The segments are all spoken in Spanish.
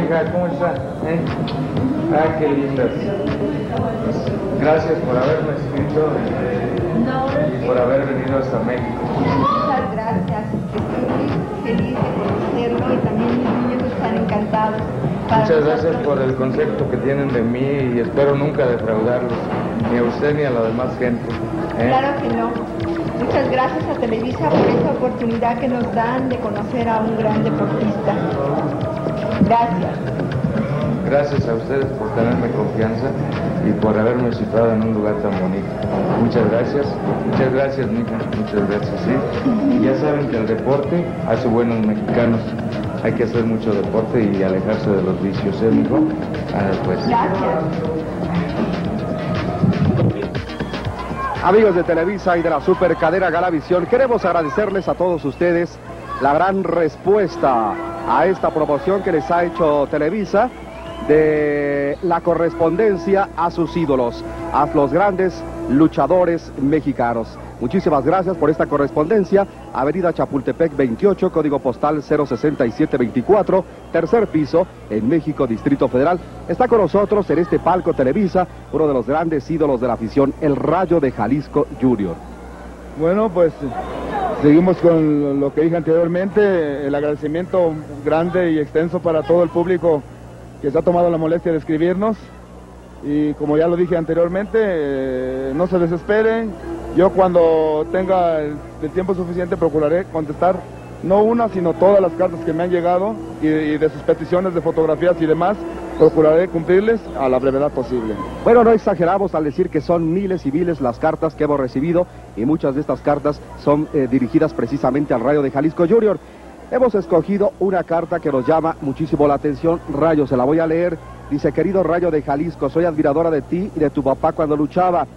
mija, ¿cómo está? Ah, qué lindas. Gracias por haberme escrito y por haber venido hasta México. Muchas gracias. Estoy feliz de conocerlo y también mis niños están encantados. Muchas gracias por el concepto que tienen de mí y espero nunca defraudarlos, ni a usted ni a la demás gente. Claro que no. Muchas gracias a Televisa por esta oportunidad que nos dan de conocer a un gran deportista. Gracias. Gracias a ustedes por tenerme confianza y por haberme situado en un lugar tan bonito. Muchas gracias, mija, muchas gracias, sí. Y ya saben que el deporte hace buenos mexicanos. Hay que hacer mucho deporte y alejarse de los vicios, ¿eh, mijo? Pues. Gracias. Amigos de Televisa y de la supercadena Galavisión, queremos agradecerles a todos ustedes la gran respuesta a esta promoción que les ha hecho Televisa de la correspondencia a sus ídolos, a los grandes luchadores mexicanos. Muchísimas gracias por esta correspondencia. Avenida Chapultepec 28, código postal 06724, tercer piso, en México, Distrito Federal. Está con nosotros en este palco Televisa uno de los grandes ídolos de la afición, el Rayo de Jalisco Jr. Bueno, pues seguimos con lo que dije anteriormente, el agradecimiento grande y extenso para todo el público que se ha tomado la molestia de escribirnos. Y como ya lo dije anteriormente, no se desesperen. Yo cuando tenga el tiempo suficiente procuraré contestar no una, sino todas las cartas que me han llegado y de sus peticiones de fotografías y demás, procuraré cumplirles a la brevedad posible. Bueno, no exageramos al decir que son miles y miles las cartas que hemos recibido y muchas de estas cartas son dirigidas precisamente al Rayo de Jalisco Jr. Hemos escogido una carta que nos llama muchísimo la atención. Rayo, se la voy a leer. Dice: querido Rayo de Jalisco, soy admiradora de ti y de tu papá cuando luchaba.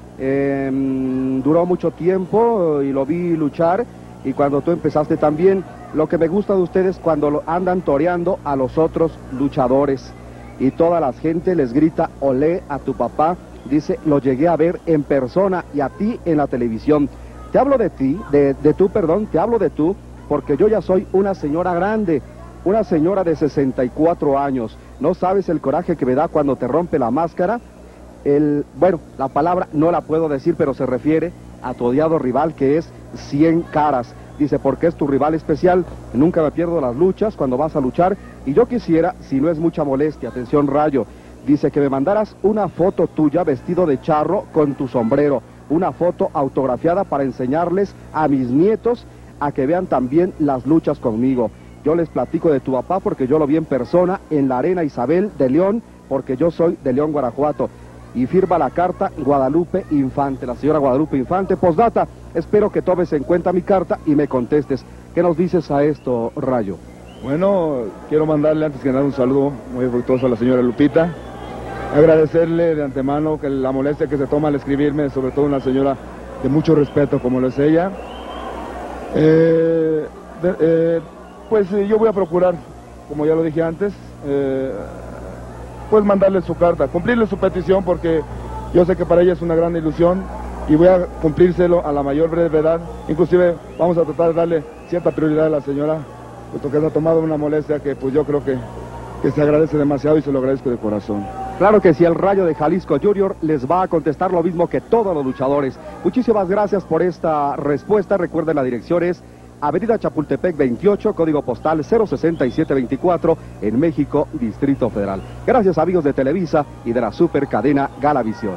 Duró mucho tiempo y lo vi luchar, y cuando tú empezaste también. Lo que me gusta de ustedes cuando andan toreando a los otros luchadores y toda la gente les grita olé a tu papá. Dice: lo llegué a ver en persona y a ti en la televisión. Te hablo de ti, te hablo de tú, porque yo ya soy una señora grande, una señora de 64 años. No sabes el coraje que me da cuando te rompe la máscara. Bueno, la palabra no la puedo decir, pero se refiere a tu odiado rival, que es 100 Caras. Dice: porque es tu rival especial, nunca me pierdo las luchas cuando vas a luchar, y yo quisiera, si no es mucha molestia, atención Rayo, dice que me mandaras una foto tuya vestido de charro con tu sombrero, una foto autografiada para enseñarles a mis nietos a que vean también las luchas conmigo. Yo les platico de tu papá porque yo lo vi en persona en la Arena Isabel de León, porque yo soy de León, Guanajuato. Y firma la carta Guadalupe Infante, la señora Guadalupe Infante. Postdata, espero que tomes en cuenta mi carta y me contestes. ¿Qué nos dices a esto, Rayo? Bueno, quiero mandarle antes que nada un saludo muy afectuoso a la señora Lupita. Agradecerle de antemano que la molestia que se toma al escribirme, sobre todo una señora de mucho respeto como lo es ella. Pues yo voy a procurar, como ya lo dije antes, pues mandarle su carta, cumplirle su petición, porque yo sé que para ella es una gran ilusión y voy a cumplírselo a la mayor brevedad. Inclusive vamos a tratar de darle cierta prioridad a la señora, puesto que se ha tomado una molestia que pues yo creo que se agradece demasiado y se lo agradezco de corazón. Claro que sí, el Rayo de Jalisco Jr. les va a contestar lo mismo que todos los luchadores. Muchísimas gracias por esta respuesta. Recuerden, la dirección es Avenida Chapultepec 28, código postal 06724, en México, Distrito Federal. Gracias, amigos de Televisa y de la supercadena Galavisión.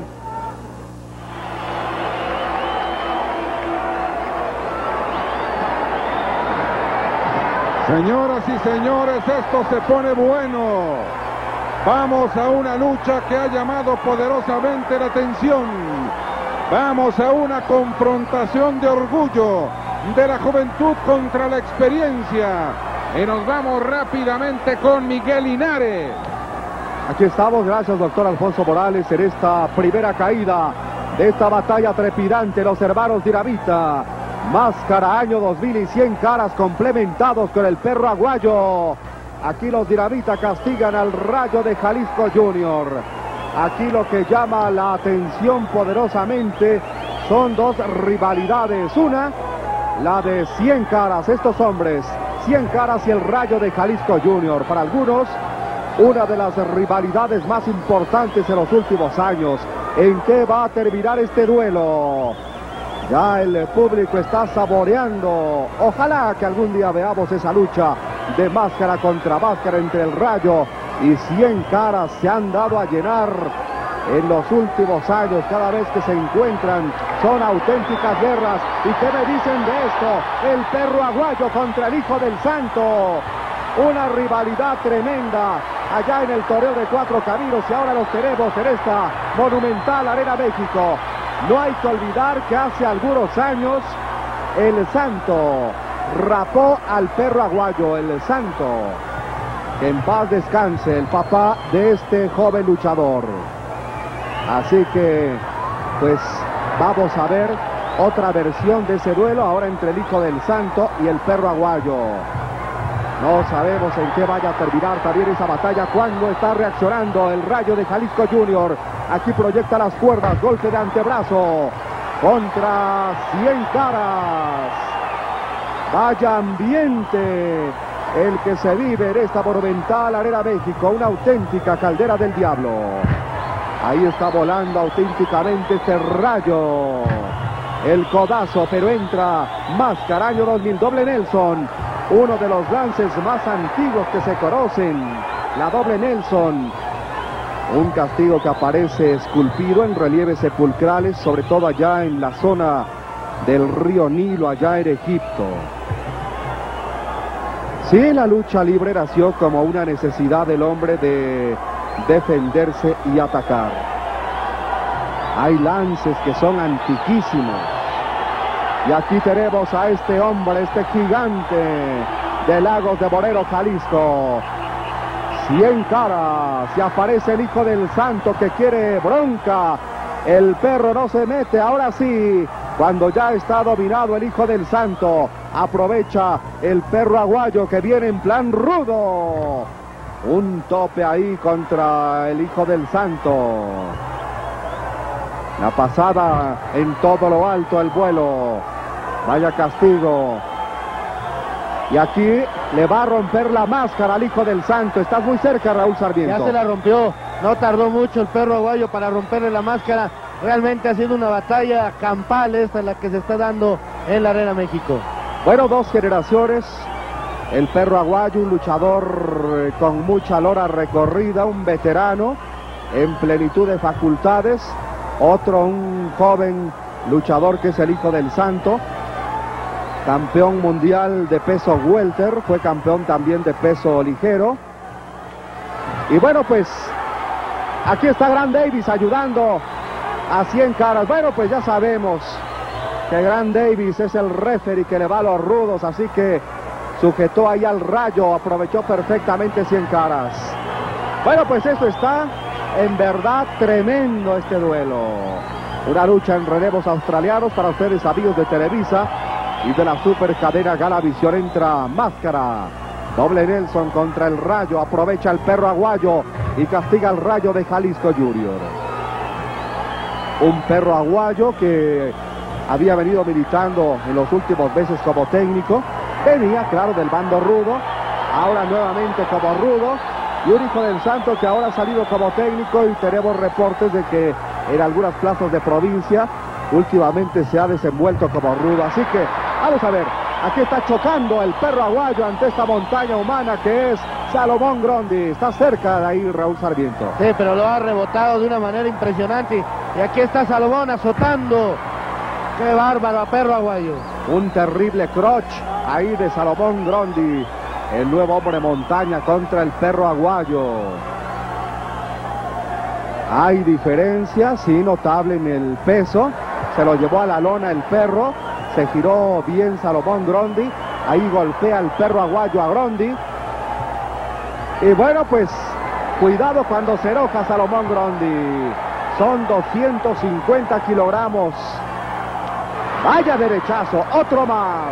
Señoras y señores, esto se pone bueno. Vamos a una lucha que ha llamado poderosamente la atención. Vamos a una confrontación de orgullo de la juventud contra la experiencia. Y nos vamos rápidamente con Miguel Linares. Aquí estamos, gracias doctor Alfonso Morales, en esta primera caída de esta batalla trepidante. Los hermanos Dinamita, Máscara año 2000 y 100 Caras complementados con el perro aguayo. Aquí los Dinamita castigan al Rayo de Jalisco Jr. Aquí lo que llama la atención poderosamente son dos rivalidades. Una, la de 100 Caras, estos hombres, 100 Caras y el Rayo de Jalisco Jr. Para algunos, una de las rivalidades más importantes en los últimos años. ¿En qué va a terminar este duelo? Ya el público está saboreando. Ojalá que algún día veamos esa lucha de máscara contra máscara entre el Rayo y 100 Caras. Se han dado a llenar en los últimos años. Cada vez que se encuentran son auténticas guerras. ¿Y qué me dicen de esto? El Perro Aguayo contra el Hijo del Santo. Una rivalidad tremenda allá en el torneo de Cuatro Caminos, y ahora los tenemos en esta monumental Arena México. No hay que olvidar que hace algunos años el Santo rapó al Perro Aguayo. El Santo, que en paz descanse, el papá de este joven luchador. Así que, pues, vamos a ver otra versión de ese duelo ahora entre el Hijo del Santo y el Perro Aguayo. No sabemos en qué vaya a terminar también esa batalla. Cuando está reaccionando el Rayo de Jalisco Junior. Aquí proyecta las cuerdas, golpe de antebrazo contra 100 Caras. Vaya ambiente el que se vive en esta monumental Arena México. Una auténtica caldera del diablo. Ahí está volando auténticamente este Rayo. El codazo, pero entra Máscara, año 2000, doble Nelson. Uno de los lances más antiguos que se conocen, la doble Nelson. Un castigo que aparece esculpido en relieves sepulcrales, sobre todo allá en la zona del río Nilo, allá en Egipto. Sí, la lucha libre nació como una necesidad del hombre de defenderse y atacar. Hay lances que son antiquísimos. Y aquí tenemos a este hombre, este gigante de Lagos de Moreno, Jalisco. 100 Caras. Se aparece el Hijo del Santo que quiere bronca. El Perro no se mete. Ahora sí, cuando ya está dominado el Hijo del Santo, aprovecha el Perro Aguayo que viene en plan rudo. Un tope ahí contra el Hijo del Santo. La pasada en todo lo alto, el vuelo. Vaya castigo. Y aquí le va a romper la máscara al Hijo del Santo. Estás muy cerca, Raúl Sarmiento. Ya se la rompió. No tardó mucho el Perro Aguayo para romperle la máscara. Realmente ha sido una batalla campal esta la que se está dando en la Arena México. Bueno, dos generaciones. El Perro Aguayo, un luchador con mucha lora recorrida, un veterano en plenitud de facultades. Otro, un joven luchador que es el Hijo del Santo. Campeón mundial de peso welter, fue campeón también de peso ligero. Y bueno, pues aquí está Gran Davis ayudando a 100 Caras. Bueno, pues ya sabemos que Gran Davis es el referee que le va a los rudos, así que sujetó ahí al Rayo, aprovechó perfectamente 100 Caras. Bueno, pues eso está en verdad tremendo este duelo. Una lucha en relevos australianos para ustedes, amigos de Televisa y de la super cadena Galavisión. Entra Máscara, doble Nelson contra el Rayo, aprovecha el Perro Aguayo y castiga al Rayo de Jalisco Junior. Un Perro Aguayo que había venido militando en los últimos meses como técnico, venía claro del bando rudo, ahora nuevamente como rudo, y un Hijo del Santo que ahora ha salido como técnico, y tenemos reportes de que en algunas plazas de provincia últimamente se ha desenvuelto como rudo. Así que vamos a ver, aquí está chocando el Perro Aguayo ante esta montaña humana que es Salomón Grondi. Está cerca de ahí Raúl Sarmiento. Sí, pero lo ha rebotado de una manera impresionante. Y aquí está Salomón azotando. ¡Qué bárbaro a Perro Aguayo! Un terrible crotch ahí de Salomón Grondi, el nuevo hombre montaña contra el Perro Aguayo. Hay diferencia, sí, notable en el peso. Se lo llevó a la lona el Perro. Se giró bien Salomón Grondi. Ahí golpea el Perro Aguayo a Grondi. Y bueno, pues cuidado cuando se enoja Salomón Grondi. Son 250 kilogramos. Vaya derechazo, otro más.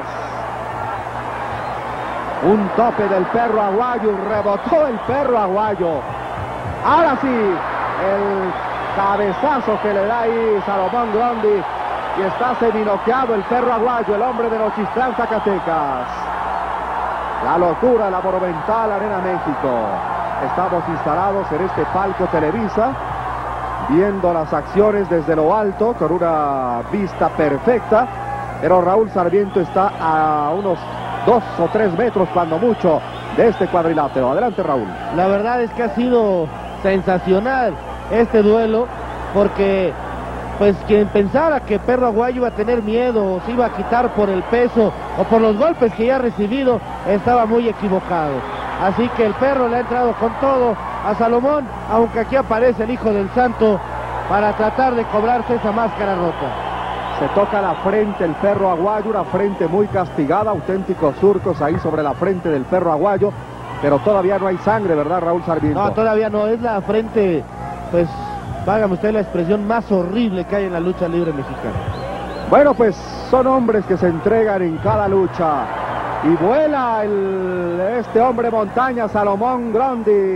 Un tope del Perro Aguayo, rebotó el Perro Aguayo. Ahora sí, el cabezazo que le da ahí Salomón Grondi, y está seminoqueado el Perro Aguayo, el hombre de Nochistlán, Zacatecas. La locura de la monumental Arena México. Estamos instalados en este palco Televisa, viendo las acciones desde lo alto, con una vista perfecta, pero Raúl Sarmiento está a unos 2 o 3 metros, cuando mucho, de este cuadrilátero. Adelante, Raúl. La verdad es que ha sido sensacional este duelo, porque pues quien pensara que Perro Aguayo iba a tener miedo o se iba a quitar por el peso o por los golpes que ya ha recibido, estaba muy equivocado. Así que el Perro le ha entrado con todo a Salomón, aunque aquí aparece el Hijo del Santo para tratar de cobrarse esa máscara rota. Se toca la frente el Perro Aguayo, una frente muy castigada, auténticos surcos ahí sobre la frente del Perro Aguayo, pero todavía no hay sangre, ¿verdad, Raúl Sarmiento? No, todavía no, es la frente, pues, vágame usted, la expresión más horrible que hay en la lucha libre mexicana. Bueno, pues son hombres que se entregan en cada lucha. Y vuela este hombre montaña, Salomón Grandi,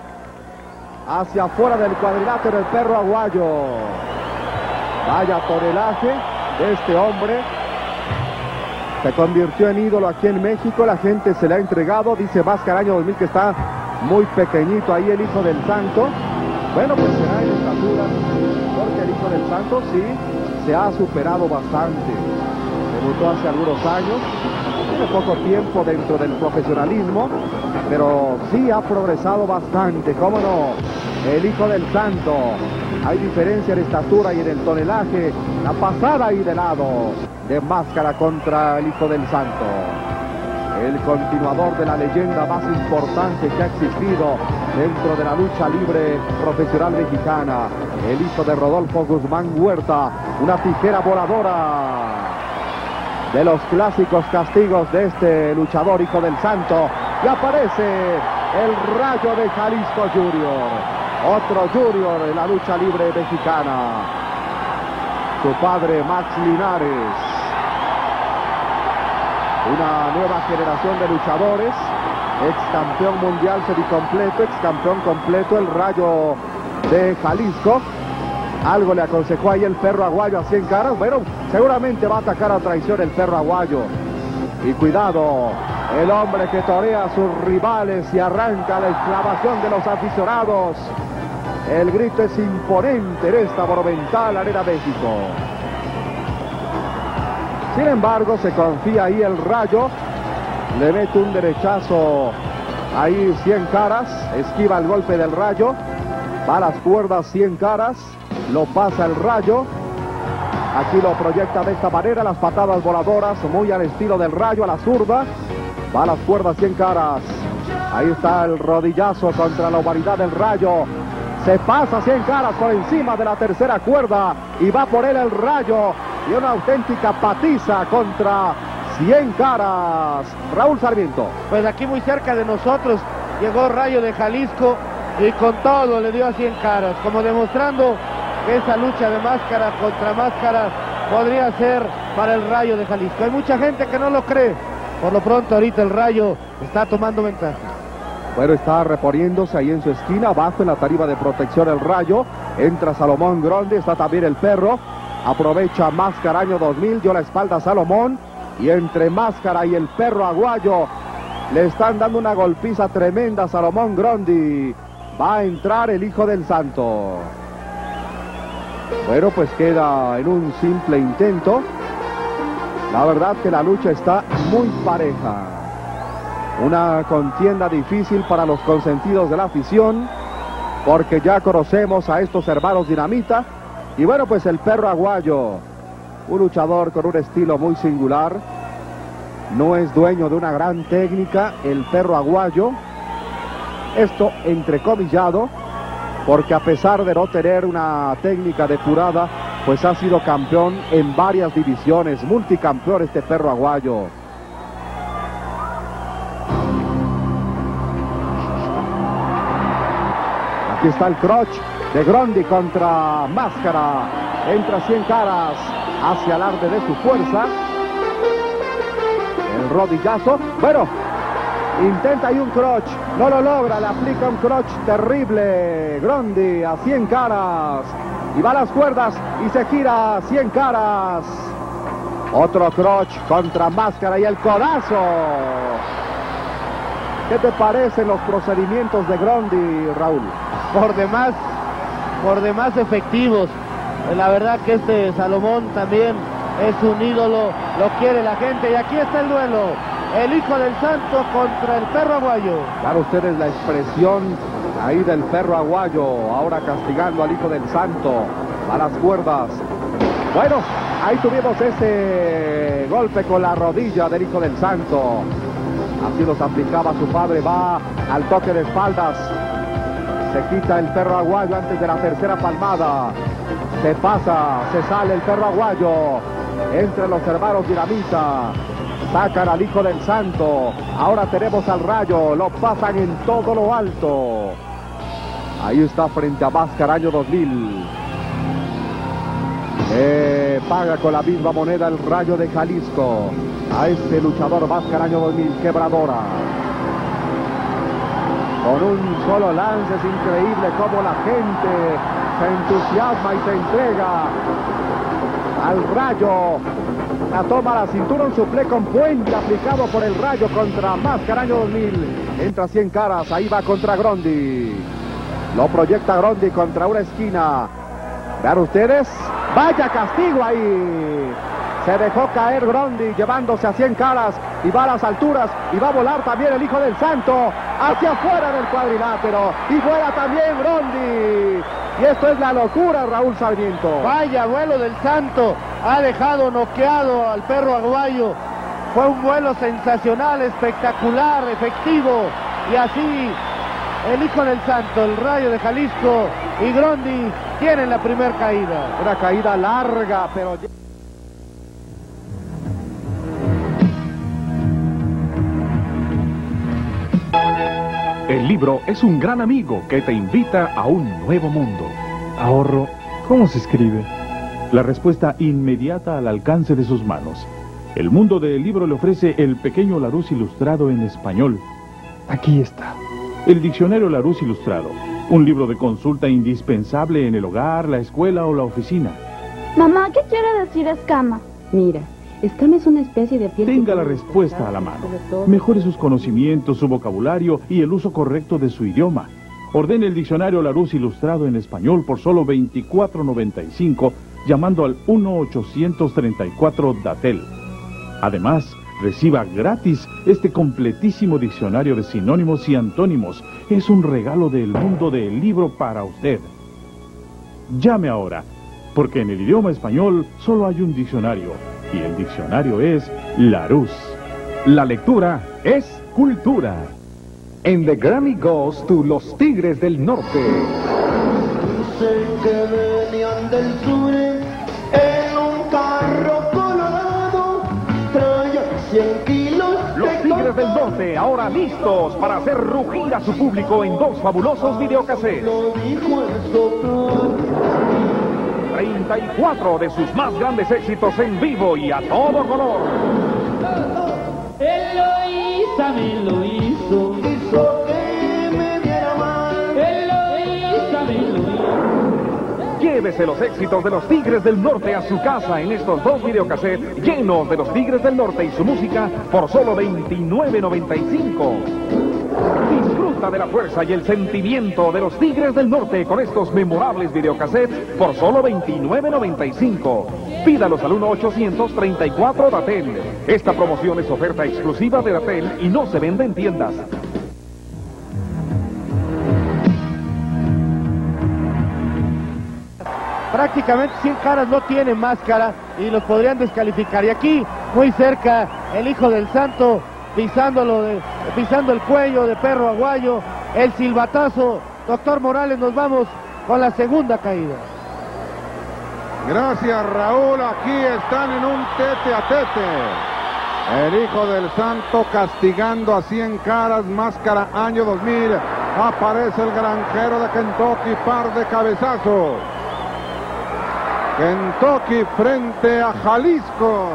hacia afuera del cuadrilátero del Perro Aguayo. Vaya tonelaje de este hombre. Se convirtió en ídolo aquí en México, la gente se le ha entregado. Dice Máscara Año 2000 que está muy pequeñito ahí el Hijo del Santo. Bueno, pues será en estatura, porque el Hijo del Santo sí se ha superado bastante. Debutó hace algunos años, tiene poco tiempo dentro del profesionalismo, pero sí ha progresado bastante, ¿cómo no? El Hijo del Santo. Hay diferencia en estatura y en el tonelaje. La pasada ahí de lado de Máscara contra el Hijo del Santo. El continuador de la leyenda más importante que ha existido dentro de la lucha libre profesional mexicana. El hijo de Rodolfo Guzmán Huerta, una tijera voladora. De los clásicos castigos de este luchador Hijo del Santo. Y aparece el Rayo de Jalisco Junior. Otro Junior en la lucha libre mexicana. Su padre Max Linares. Una nueva generación de luchadores. Ex campeón mundial semicompleto, ex campeón completo, el Rayo de Jalisco. Algo le aconsejó ahí el Perro Aguayo a 100 caras. Bueno, seguramente va a atacar a traición el Perro Aguayo. Y cuidado, el hombre que torea a sus rivales y arranca la exclamación de los aficionados. El grito es imponente en esta monumental Arena México. Sin embargo, se confía ahí el Rayo. Le mete un derechazo ahí 100 caras. Esquiva el golpe del Rayo. Va a las cuerdas 100 caras. Lo pasa el Rayo. Aquí lo proyecta de esta manera. Las patadas voladoras muy al estilo del Rayo, a la zurda. Va a las cuerdas 100 caras. Ahí está el rodillazo contra la humanidad del Rayo. Se pasa 100 caras por encima de la tercera cuerda. Y va por él el Rayo. Y una auténtica patiza contra 100 caras. Raúl Sarmiento. Pues aquí muy cerca de nosotros llegó Rayo de Jalisco y con todo le dio a 100 caras, como demostrando que esa lucha de máscara contra máscara podría ser para el Rayo de Jalisco. Hay mucha gente que no lo cree. Por lo pronto ahorita el Rayo está tomando ventaja. Bueno, está reponiéndose ahí en su esquina, abajo en la tarima de protección el Rayo. Entra Salomón Grande, está también el Perro. Aprovecha Máscara Año 2000, dio la espalda a Salomón. Y entre Máscara y el Perro Aguayo le están dando una golpiza tremenda a Salomón Grandi. Va a entrar el Hijo del Santo. Bueno, pues queda en un simple intento. La verdad que la lucha está muy pareja. Una contienda difícil para los consentidos de la afición, porque ya conocemos a estos hermanos Dinamita. Y bueno, pues el Perro Aguayo, un luchador con un estilo muy singular. No es dueño de una gran técnica, el Perro Aguayo. Esto entrecomillado, porque a pesar de no tener una técnica depurada, pues ha sido campeón en varias divisiones, multicampeón este Perro Aguayo. Aquí está el crotch de Grandi contra Máscara. Entra 100 caras hacia el alarde de su fuerza. El rodillazo. Bueno, intenta ahí un crotch. No lo logra. Le aplica un crotch terrible. Grandi a 100 caras. Y va a las cuerdas y se gira a 100 caras. Otro crotch contra Máscara y el codazo. ¿Qué te parecen los procedimientos de Grondi, Raúl? Por demás efectivos. La verdad que este Salomón también es un ídolo, lo quiere la gente. Y aquí está el duelo, el Hijo del Santo contra el Perro Aguayo. Claro, ustedes la expresión ahí del Perro Aguayo, ahora castigando al Hijo del Santo a las cuerdas. Bueno, ahí tuvimos ese golpe con la rodilla del Hijo del Santo. Así los aplicaba su padre, va al toque de espaldas. Se quita el Perro Aguayo antes de la tercera palmada. Se pasa, se sale el Perro Aguayo. Entre los hermanos Dinamita. Sacan al Hijo del Santo. Ahora tenemos al Rayo. Lo pasan en todo lo alto. Ahí está frente a Máscara año 2000. Paga con la misma moneda el Rayo de Jalisco a este luchador Máscara año 2000, quebradora. Con un solo lance es increíble cómo la gente se entusiasma y se entrega al Rayo. La toma a la cintura, un suplé con puente aplicado por el Rayo contra Máscara año 2000. Entra 100 caras, ahí va contra Grondi. Lo proyecta Grondi contra una esquina. Vean ustedes, vaya castigo ahí. Se dejó caer Grondi llevándose a 100 caras y va a las alturas y va a volar también el Hijo del Santo hacia afuera del cuadrilátero y vuela también Grondi. Y esto es la locura, Raúl Sarmiento. Vaya vuelo del Santo, ha dejado noqueado al Perro Aguayo. Fue un vuelo sensacional, espectacular, efectivo. Y así el Hijo del Santo, el Rayo de Jalisco y Grondi tienen la primera caída. Una caída larga, pero... El libro es un gran amigo que te invita a un nuevo mundo. Ahorro, ¿cómo se escribe? La respuesta inmediata al alcance de sus manos. El mundo del libro le ofrece el pequeño Larousse ilustrado en español. Aquí está. El diccionario Larousse ilustrado. Un libro de consulta indispensable en el hogar, la escuela o la oficina. Mamá, ¿qué quiere decir escama? Mira, escama es una especie de piel... Tenga la respuesta a la mano. Mejore sus conocimientos, su vocabulario y el uso correcto de su idioma. Ordene el diccionario Larousse ilustrado en español por solo $24.95 llamando al 1-834-DATEL. Además, reciba gratis este completísimo diccionario de sinónimos y antónimos. Es un regalo del mundo del libro para usted. Llame ahora, porque en el idioma español solo hay un diccionario, y el diccionario es Larousse. La lectura es cultura. En The Grammy Goes to Los Tigres del Norte. Sé que venían del sur en un carro colorado, traía 100 kilos. Los Tigres del Norte, ahora listos para hacer rugir a su público en dos fabulosos videocassettes. Lo dijo el soplar. 34 de sus más grandes éxitos en vivo y a todo color. Eloísa me lo hizo que me viera mal. Eloísa me lo hizo. Llévese los éxitos de los Tigres del Norte a su casa en estos dos videocassettes llenos de los Tigres del Norte y su música por solo $29.95. Disfruta de la fuerza y el sentimiento de los Tigres del Norte con estos memorables videocassettes por solo $29.95. Pídalos al 1-834-DATEL. Esta promoción es oferta exclusiva de DATEL y no se vende en tiendas. Prácticamente 100 caras no tienen máscara y los podrían descalificar. Y aquí, muy cerca, el Hijo del Santo pisando el cuello de Perro Aguayo, el silbatazo. Doctor Morales, nos vamos con la segunda caída. Gracias, Raúl. Aquí están en un tete a tete. El Hijo del Santo castigando a 100 caras, Máscara año 2000. Aparece el granjero de Kentucky, par de cabezazos. Kentucky frente a Jalisco.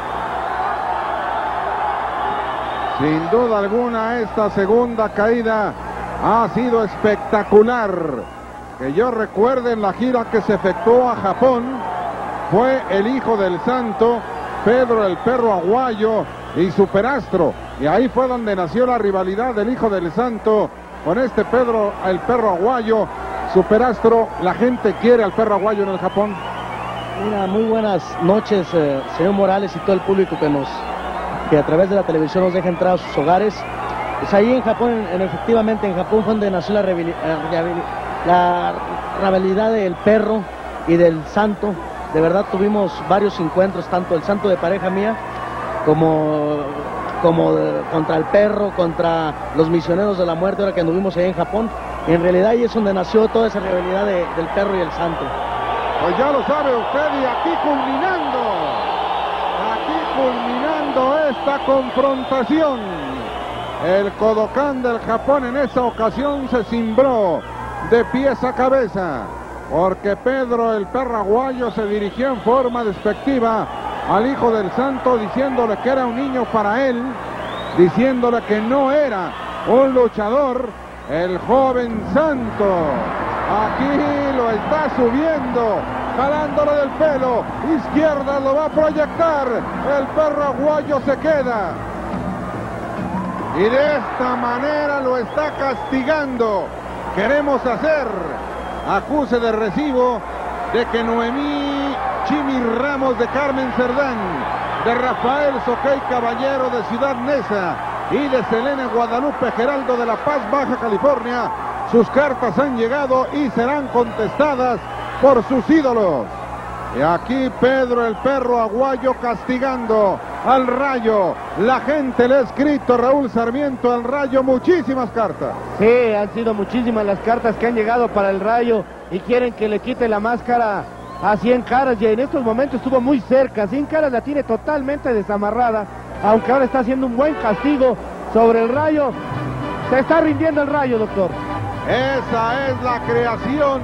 Sin duda alguna, esta segunda caída ha sido espectacular. Que yo recuerde, en la gira que se efectuó a Japón, fue el Hijo del Santo, Pedro el Perro Aguayo, y Superastro. Y ahí fue donde nació la rivalidad del hijo del santo con este Pedro, el perro aguayo. Superastro, la gente quiere al perro aguayo en el Japón. Mira, muy buenas noches, señor Morales y todo el público que a través de la televisión nos deja entrar a sus hogares. Pues ahí en Japón, efectivamente en Japón fue donde nació la rivalidad del perro y del santo. De verdad tuvimos varios encuentros, tanto el santo de pareja mía como contra el perro, contra los misioneros de la muerte, ahora que anduvimos ahí en Japón. Y en realidad ahí es donde nació toda esa rivalidad del perro y el santo. Pues ya lo sabe usted, y aquí culminando esta confrontación, el Kodokan del Japón en esa ocasión se cimbró de pies a cabeza, porque Pedro el perro aguayo se dirigió en forma despectiva al hijo del santo, diciéndole que era un niño para él, diciéndole que no era un luchador. El joven santo aquí lo está subiendo, jalándolo del pelo, izquierda lo va a proyectar, el perro aguayo se queda. Y de esta manera lo está castigando. Queremos hacer acuse de recibo de que Noemí Chimi Ramos de Carmen Cerdán, de Rafael Soquei Caballero de Ciudad Neza y de Selena Guadalupe Geraldo de La Paz, Baja California, sus cartas han llegado y serán contestadas por sus ídolos. Y aquí Pedro el perro aguayo castigando al Rayo. La gente le ha escrito, Raúl Sarmiento, al Rayo muchísimas cartas. Sí, han sido muchísimas las cartas que han llegado para el Rayo y quieren que le quite la máscara a 100 Caras, y en estos momentos estuvo muy cerca. 100 Caras la tiene totalmente desamarrada, aunque ahora está haciendo un buen castigo sobre el Rayo. Se está rindiendo el Rayo, doctor. Esa es la creación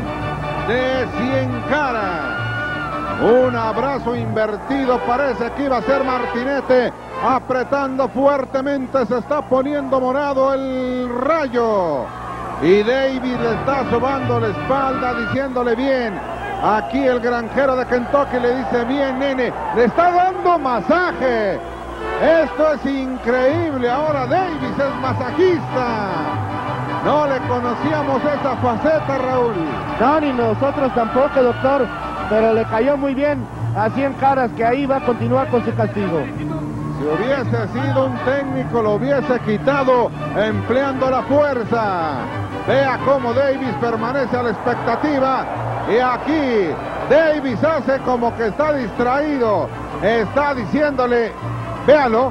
de 100 Caras. Un abrazo invertido, parece que iba a ser Martinete, apretando fuertemente, se está poniendo morado el Rayo. Y Davis le está sobando la espalda, diciéndole bien. Aquí el granjero de Kentucky le dice bien, nene, le está dando masaje. Esto es increíble, ahora Davis es masajista. No le conocíamos esa faceta, Raúl. No, ni nosotros tampoco, doctor, pero le cayó muy bien a 100 Caras, que ahí va a continuar con su castigo. Si hubiese sido un técnico, lo hubiese quitado empleando la fuerza. Vea cómo Davis permanece a la expectativa. Y aquí Davis hace como que está distraído. Está diciéndole, véalo,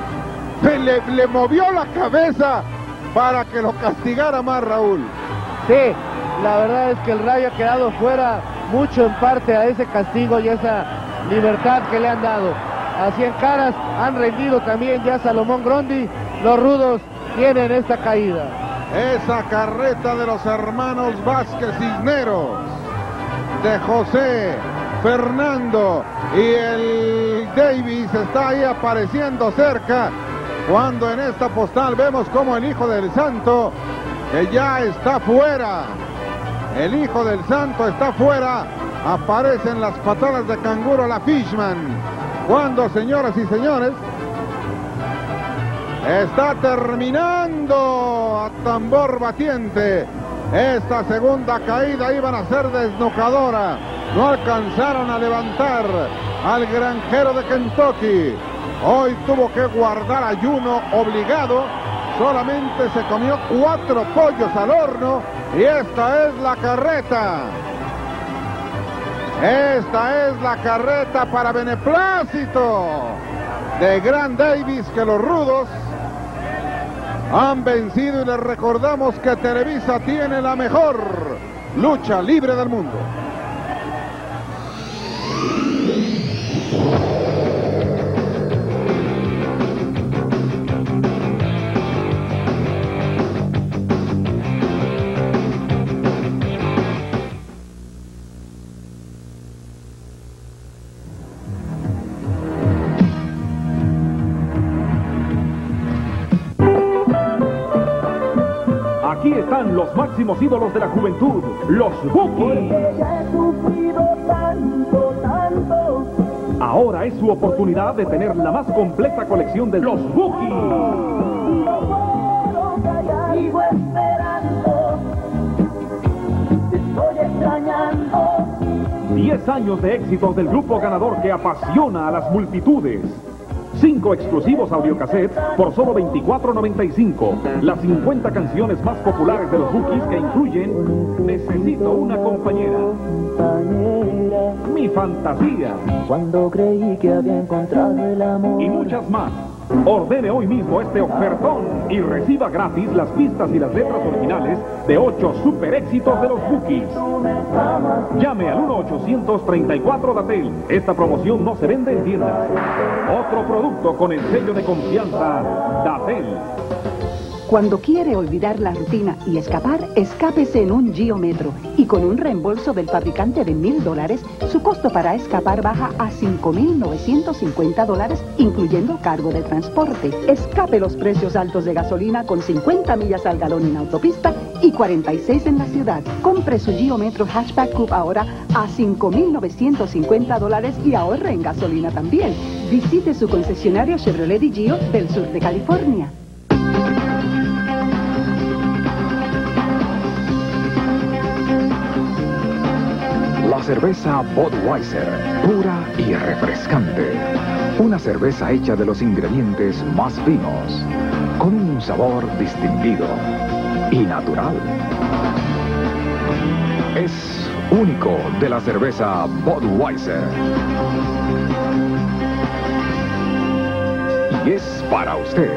le movió la cabeza para que lo castigara más, Raúl. Sí, la verdad es que el Rayo ha quedado fuera mucho en parte a ese castigo y esa libertad que le han dado. A 100 Caras han rendido también ya Salomón Grondi. Los rudos tienen esta caída. Esa carreta de los hermanos Vázquez Cisneros, de José, Fernando y el Davis está ahí apareciendo cerca, cuando en esta postal vemos como el hijo del santo, que ya está fuera. El hijo del santo está fuera. Aparecen las patadas de canguro a la Fishman. Cuando, señoras y señores, está terminando a tambor batiente. Esta segunda caída iban a ser desnucadora. No alcanzaron a levantar al granjero de Kentucky. Hoy tuvo que guardar ayuno obligado. Solamente se comió 4 pollos al horno. Y esta es la carreta. Esta es la carreta para beneplácito de Gran Davis, que los rudos han vencido, y les recordamos que Televisa tiene la mejor lucha libre del mundo. Aquí están los máximos ídolos de la juventud, los Bookies. Porque ya he sufrido tanto, tanto, Ahora es su oportunidad de tener la más completa colección de los Bookies. Sigo esperando, te estoy extrañando. 10 años de éxitos del grupo ganador que apasiona a las multitudes. 5 exclusivos audiocassettes por solo $24.95. Las 50 canciones más populares de los Bookies que incluyen Necesito una compañera, Mi fantasía, Cuando creí que había encontrado el amor. y muchas más. Ordene hoy mismo este ofertón y reciba gratis las pistas y las letras originales de 8 super éxitos de los Bookies. Llame al 1-834-DATEL. Esta promoción no se vende en tiendas. Otro producto con el sello de confianza DATEL. Cuando quiere olvidar la rutina y escapar, escápese en un Gio Metro. Y con un reembolso del fabricante de $1,000, su costo para escapar baja a $5,950, incluyendo cargo de transporte. Escape los precios altos de gasolina con 50 millas al galón en autopista y 46 en la ciudad. Compre su Gio Metro Hatchback Coupe ahora a $5,950 y ahorre en gasolina también. Visite su concesionario Chevrolet y Gio del sur de California. La cerveza Budweiser, pura y refrescante. Una cerveza hecha de los ingredientes más finos, con un sabor distinguido y natural. Es único de la cerveza Budweiser. Y es para usted.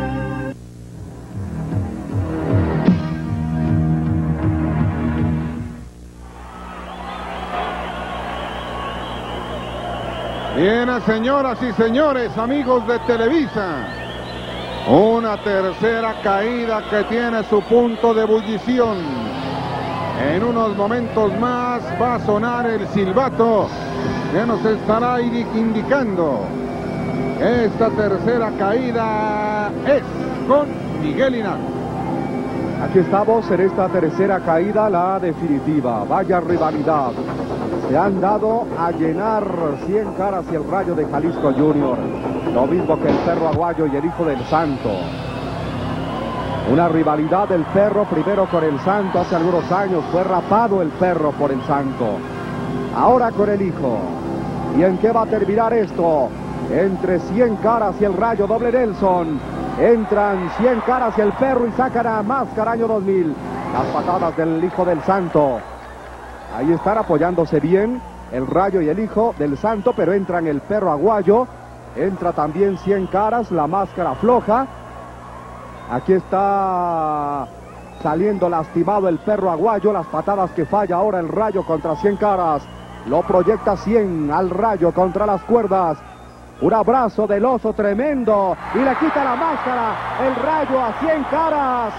Bien, señoras y señores, amigos de Televisa. Una tercera caída que tiene su punto de ebullición. En unos momentos más va a sonar el silbato que nos estará indicando que esta tercera caída es con Miguel Linares. Aquí estamos en esta tercera caída, la definitiva. Vaya rivalidad. Se han dado a llenar 100 caras y el Rayo de Jalisco Junior. Lo mismo que el Perro Aguayo y el Hijo del Santo. Una rivalidad del Perro primero con el Santo. Hace algunos años fue rapado el Perro por el Santo. Ahora con el Hijo. ¿Y en qué va a terminar esto? Entre 100 caras y el Rayo doble Nelson. Entran 100 caras y el Perro y sacan a Máscara año 2000. Las patadas del Hijo del Santo. Ahí están apoyándose bien el Rayo y el Hijo del Santo, pero entran el Perro Aguayo. Entra también 100 caras, la Máscara floja. Aquí está saliendo lastimado el Perro Aguayo. Las patadas que falla ahora el Rayo contra 100 caras. Lo proyecta 100 al Rayo contra las cuerdas. Un abrazo del Oso tremendo. Y le quita la Máscara el Rayo a 100 caras.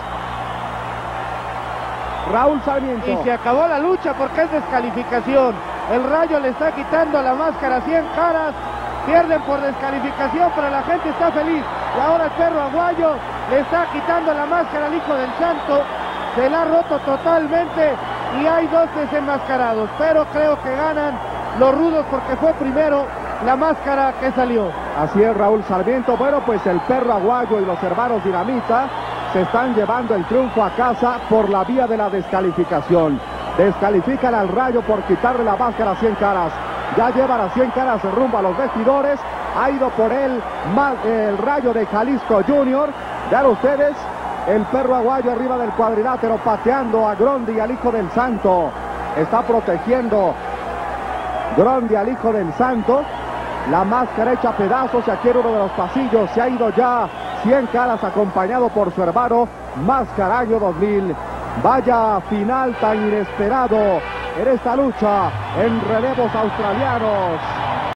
Raúl Sarmiento. Y se acabó la lucha porque es descalificación. El Rayo le está quitando la Máscara a 100 caras. Pierden por descalificación, pero la gente está feliz. Y ahora el Perro Aguayo le está quitando la Máscara al Hijo del Santo. Se la ha roto totalmente y hay 2 desenmascarados. Pero creo que ganan los rudos porque fue primero la Máscara que salió. Así es, Raúl Sarmiento. Bueno, pues el Perro Aguayo y los hermanos Dinamita se están llevando el triunfo a casa por la vía de la descalificación. Descalifican al Rayo por quitarle la Máscara a 100 caras. Ya llevan a 100 caras rumbo a los vestidores. Ha ido por él el Rayo de Jalisco Junior. Vean ustedes, el Perro Aguayo arriba del cuadrilátero pateando a Grondi y al Hijo del Santo. Está protegiendo Grondi al Hijo del Santo. La Máscara hecha pedazos y aquí en uno de los pasillos se ha ido ya 100 caras acompañado por su hermano Máscara año 2000. Vaya final tan inesperado en esta lucha en relevos australianos.